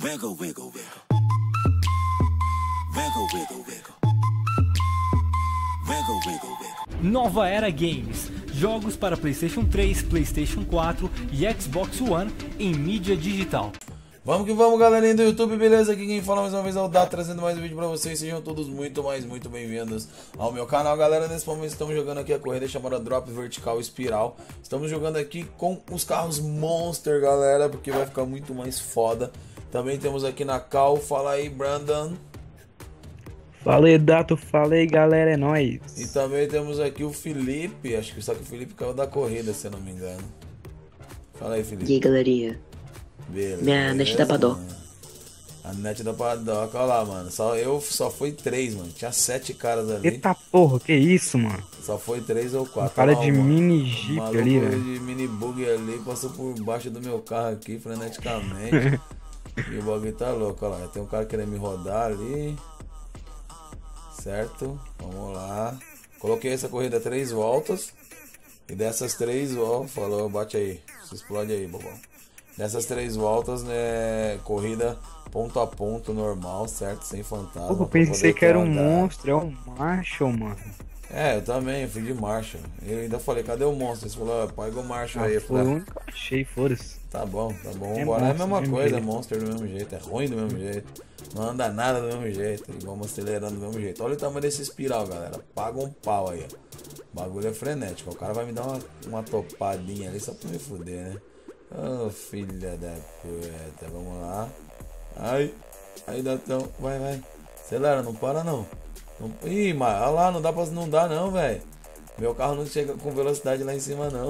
Wiggle, wiggle, wiggle. Wiggle, wiggle, wiggle. Wiggle, wiggle, wiggle. Nova Era Games. Jogos para PlayStation 3, PlayStation 4 e Xbox One em mídia digital. Vamos que vamos, galerinha do YouTube, beleza? Aqui quem fala mais uma vez é o Dá, trazendo mais um vídeo pra vocês. Sejam todos muito bem-vindos ao meu canal, galera. Nesse momento estamos jogando aqui a corrida chamada Drop Vertical Espiral. Estamos jogando aqui com os carros Monster, galera, porque vai ficar muito mais foda. Também temos aqui na Cal, fala aí, Brandon. Fala aí, Dato, fala aí, galera, é nóis. E também temos aqui o Felipe, acho que só que o Felipe caiu da corrida, se eu não me engano. Fala aí, Felipe. E aí, galerinha? Beleza. Minha net da Paddock. A net da Paddock, olha lá, mano. Só foi 3, mano. Tinha 7 caras ali. Eita porra, que isso, mano? Só foi 3 ou 4. Cara de mini jeep ali, velho. de mini bug ali, passou por baixo do meu carro aqui, freneticamente. E o bagulho tá louco, olha lá. Tem um cara querendo me rodar ali. Certo? Vamos lá. Coloquei essa corrida 3 voltas. E dessas 3 voltas, falou, bate aí. Se explode aí, bobão. Nessas 3 voltas, né, corrida ponto a ponto normal, certo? Sem fantasma. Pô, eu pensei que era um monstro, é um Marshall, mano. É, eu também, eu fui de Marshall. Eu ainda falei, cadê o monstro? Você falou, pega o Marshall aí. Eu Foi falei, o único que eu achei, foda-se. tá bom, É bora. É a mesma monstro, coisa, é jeito. monster do mesmo jeito, é ruim do mesmo jeito. Não anda nada do mesmo jeito, e vamos acelerando do mesmo jeito. Olha o tamanho desse espiral, galera. Paga um pau aí, ó. O bagulho é frenético. O cara vai me dar uma topadinha ali só pra me fuder, né? Oh, filha da puta, vamos lá. Ai, aí Datão, vai. Acelera, não para não. Ih, mas olha lá, não dá não, velho. Meu carro não chega com velocidade lá em cima não.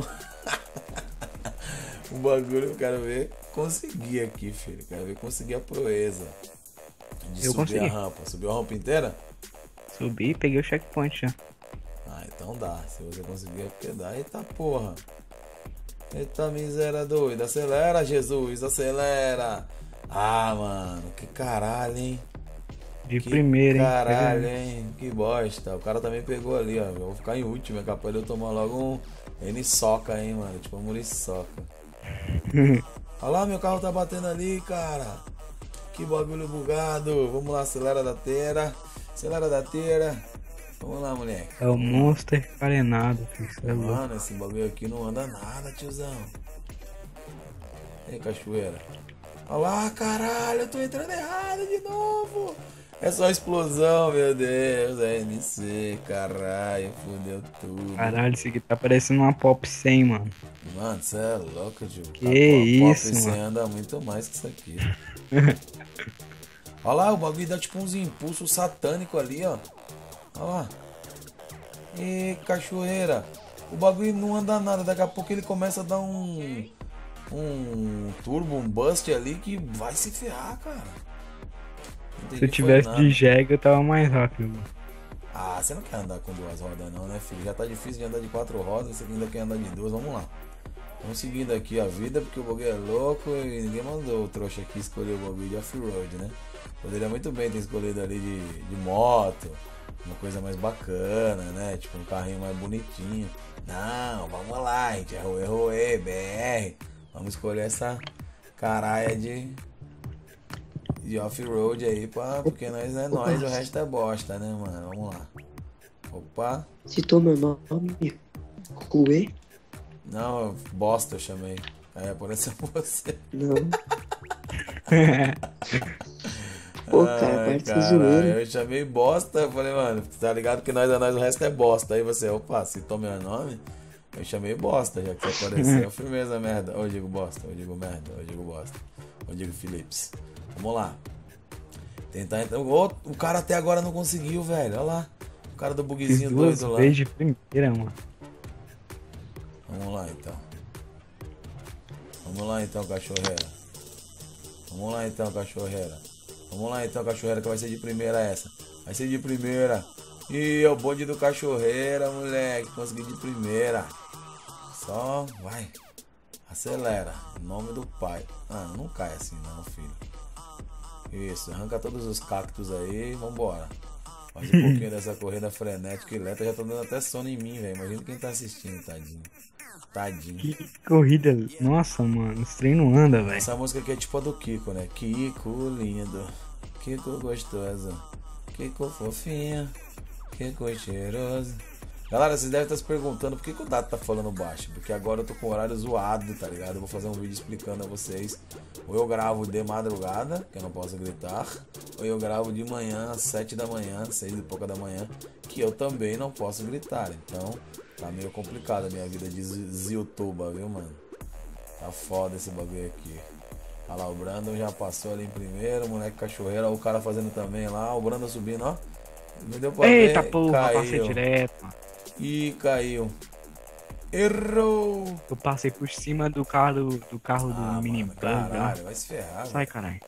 O bagulho eu quero ver conseguir aqui, filho. Quero ver conseguir a proeza de Eu subir consegui. a rampa. Subiu a rampa inteira? Subi e peguei o checkpoint já. Ah, então dá. Se você conseguir é porque dá. Eita porra. Eita miséria doida. Acelera, Jesus. Acelera. Ah, mano. Que caralho, hein. De Que primeira, hein? caralho, hein. Que bosta. O cara também pegou ali, ó. Eu vou ficar em último. É capaz de eu tomar logo um N-soca, hein, mano. Tipo uma muriçoca. Olha lá, meu carro tá batendo ali, cara. Que bagulho bugado. Vamos lá, acelera da teira. Acelera da teira. Vamos lá, moleque. É o Monster carenado, filho. Cê é louco. Mano, esse bagulho aqui não anda nada, tiozão. Ei, cachoeira. Olha lá, caralho, eu tô entrando errado de novo. É só explosão, meu Deus. É NC, caralho, fudeu tudo. Caralho, isso aqui tá parecendo uma Pop 100, mano. Mano, você é louco, tio. Que isso, Você mano. anda muito mais que isso aqui. Olha lá, o bagulho dá tipo uns impulsos satânicos ali, ó. Olha lá. E cachoeira. O bagulho não anda nada. Daqui a pouco ele começa a dar um turbo, um bust ali que vai se ferrar, cara. Não entendi, Se eu foi tivesse nada. de jegue, eu tava mais rápido, mano. Ah, você não quer andar com 2 rodas não, né, filho? Já tá difícil de andar de 4 rodas, você ainda quer andar de 2, vamos lá. Vamos seguindo aqui a vida, porque o bagulho é louco e ninguém mandou o trouxa aqui escolher o bagulho de off-road, né? Poderia muito bem ter escolhido ali de moto, uma coisa mais bacana, né? Tipo um carrinho mais bonitinho. Não, vamos lá, gente, é Roê, BR. Vamos escolher essa caralha de off-road aí, porque nós é nós, o resto é bosta, né, mano? Vamos lá. Opa. Citou meu nome? Rue? Não, bosta eu chamei. É, apareceu você. Não. Pô, cara, Ai, parte de caralho, zoeira. eu chamei bosta. Eu falei, mano, tá ligado que nós é nós, o resto é bosta. Aí você, opa, citou meu nome? Eu chamei bosta, já que você apareceu. Firmeza, merda. Ou eu digo bosta, ou eu digo merda, ou eu digo bosta. Ou eu digo Philips. Vamos lá. Tentar então. O cara até agora não conseguiu, velho. Olha lá. O cara do Fiz bugzinho 2 doido lá. vezes de primeira, mano. Vamos lá então. Vamos lá então, cachorreira. Vamos lá então, cachorreira. Vamos lá então, cachorreira, que vai ser de primeira essa. Vai ser de primeira. Ih, é o bonde do cachorreira, moleque. Consegui de primeira. Só vai. Acelera. Em nome do pai. Ah, não cai assim não, filho. Isso, arranca todos os cactos aí. Vambora. Faz um pouquinho dessa corrida frenética e lenta. Já tô dando até sono em mim, velho. Imagina quem tá assistindo, tadinho. Tadinho. Que corrida. Nossa, mano. Esse trem não anda, velho. Essa música aqui é tipo a do Kiko, né? Kiko lindo, Kiko gostoso, Kiko fofinho, Kiko cheiroso. Galera, vocês devem estar se perguntando por que o Dato tá falando baixo. Porque agora eu tô com o horário zoado, tá ligado? Eu vou fazer um vídeo explicando a vocês. Ou eu gravo de madrugada, que eu não posso gritar. Ou eu gravo de manhã, às 7 da manhã, 6 e pouca da manhã, que eu também não posso gritar. Então, tá meio complicado a minha vida de Ziltuba, viu, mano? Tá foda esse bagulho aqui. Olha lá, o Brandon já passou ali em primeiro, moleque cachoeira. O cara fazendo também lá, o Brandon subindo, ó. Não deu pra Eita ver, porra, caiu. passei direto, mano. Ih, caiu. Errou. Eu passei por cima do carro do mini mano, bug, ó. caralho, vai se ferrar. Sai, caralho.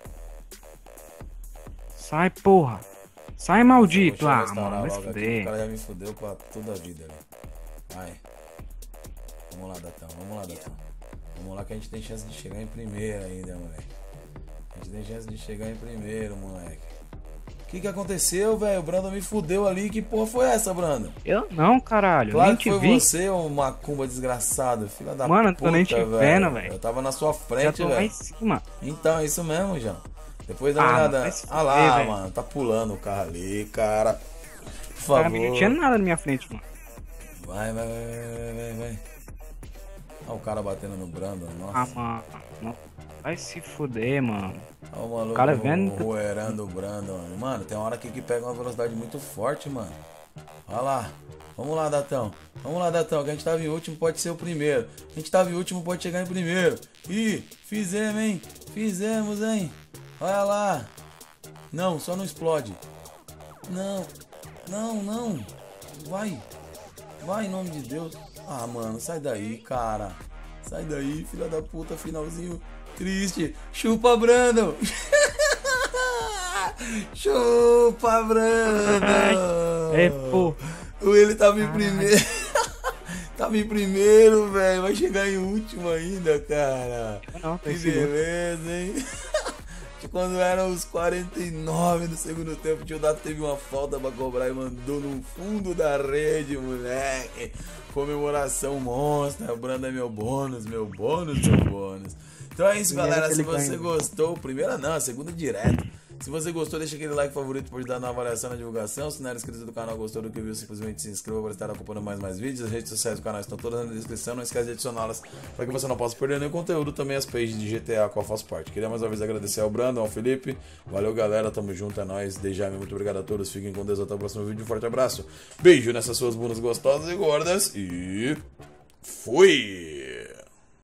Sai, porra. Sai, maldito. Deixa eu Ah, restaurar mano, vai se logo aqui, fuder. o cara já me fudeu pra toda a vida, velho. Vai. Vamos lá, Datão, vamos lá, Datão. Vamos lá que a gente tem chance de chegar em primeiro ainda, moleque. A gente tem chance de chegar em primeiro, moleque. O que aconteceu, velho? O Brandon me fudeu ali. Que porra foi essa, Brandon? Eu não, caralho. Claro Nem que te foi vi. você, ô macumba desgraçado. Filha da Mano, eu puta, tô nem te vendo, velho. Eu tava na sua Já frente, tô lá em velho. cima. Então, é isso mesmo, João. Depois dá uma Ah, olhada. vai se Ah lá, fuder, velho. mano. Tá pulando o carro ali, cara. Por O cara favor. não tinha nada na minha frente, mano. Vai. Olha o cara batendo no Brandon, Ah, nossa. mano. Não. Vai se fuder, mano. Olha o maluco cara vendo- roerando o Brandon. Mano, tem uma hora aqui que pega uma velocidade muito forte, mano. Olha lá. Vamos lá, Datão. Vamos lá, Datão, que a gente tava em último, pode ser o primeiro. A gente tava em último, pode chegar em primeiro. Ih, fizemos, hein? Fizemos, hein? Olha lá. Não, só não explode. Não. Vai, em nome de Deus. Ah, mano, sai daí, cara. Sai daí, filha da puta, finalzinho triste. Chupa, Brandon. Chupa, Brandon. É, pô. Ele tava em primeiro. Tava em primeiro, velho. Vai chegar em último ainda, cara. Não, tá Que em segundo. beleza, hein? Quando eram os 49 do segundo tempo, o tio Dato teve uma falta pra cobrar e mandou no fundo da rede, moleque. Comemoração monstra. O Brandon é meu bônus. Então é isso, Primeira galera. que Se ele você ganha. gostou, primeira não, a segunda direto. Se você gostou, deixa aquele like favorito por ajudar na avaliação, na divulgação. Se não era inscrito do canal, gostou do que viu, simplesmente se inscreva para estar acompanhando mais vídeos. As redes sociais do canal estão todas na descrição. Não esquece de adicioná-las para que você não possa perder nenhum conteúdo. Também as pages de GTA, a qual faz parte. Queria mais uma vez agradecer ao Brandon, ao Felipe. Valeu, galera. Tamo junto, é nóis. Desde já, muito obrigado a todos. Fiquem com Deus. Até o próximo vídeo. Um forte abraço. Beijo nessas suas bundas gostosas e gordas. E fui!